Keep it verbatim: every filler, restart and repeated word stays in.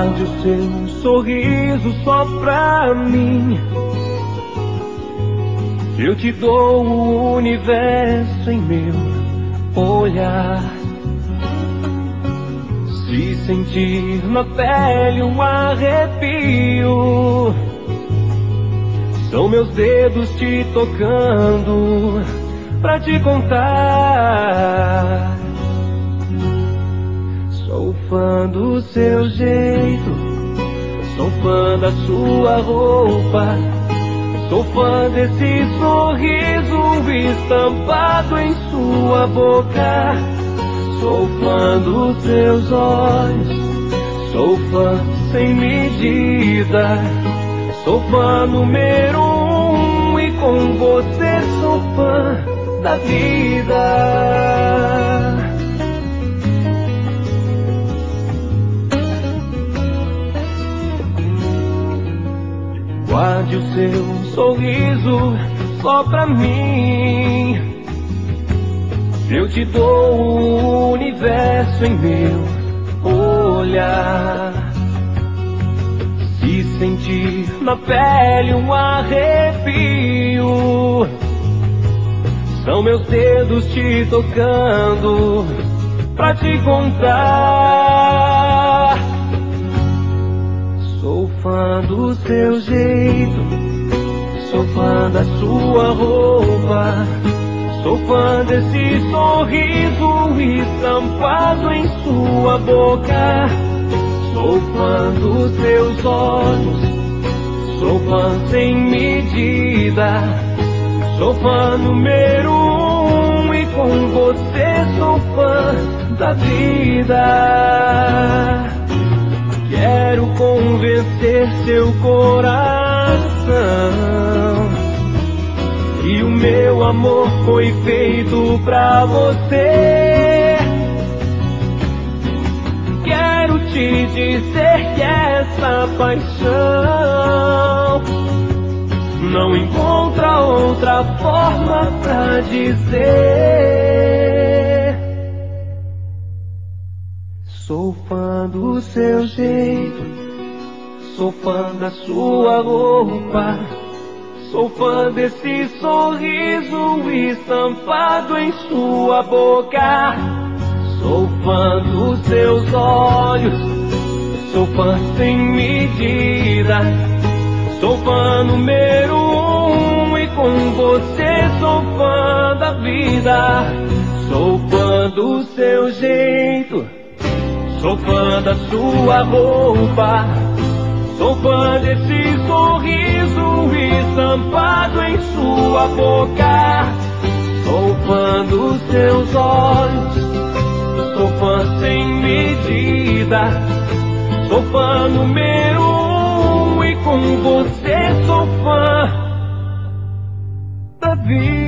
Guarde o seu sorriso só pra mim. Eu te dou o universo em meu olhar. Se sentir na pele um arrepio, são meus dedos te tocando pra te contar. Sou fã do seu jeito, sou fã da sua roupa, sou fã desse sorriso estampado em sua boca. Sou fã dos seus olhos, sou fã sem medida, sou fã número um e com você sou fã da vida. Guarde o seu sorriso só pra mim. Eu te dou o universo em meu olhar. Se sentir na pele um arrepio, são meus dedos te tocando pra te contar. Sou fã do seu jeito, sou fã da sua roupa, sou fã desse sorriso estampado em sua boca. Sou fã dos seus olhos, sou fã sem medida, sou fã número um e com você sou fã da vida. Quero convencer seu coração que o meu amor foi feito pra você. Quero te dizer que essa paixão não encontra outra forma pra dizer. Sou fã do seu jeito, sou fã da sua roupa, sou fã desse sorriso estampado em sua boca. Sou fã dos seus olhos, sou fã sem medida, sou fã número um e com você sou fã da vida. Sou fã do seu jeito, sou fã da sua roupa, sou fã desse sorriso estampado em sua boca. Sou fã dos seus olhos, sou fã sem medida, sou fã número um e com você sou fã da vida.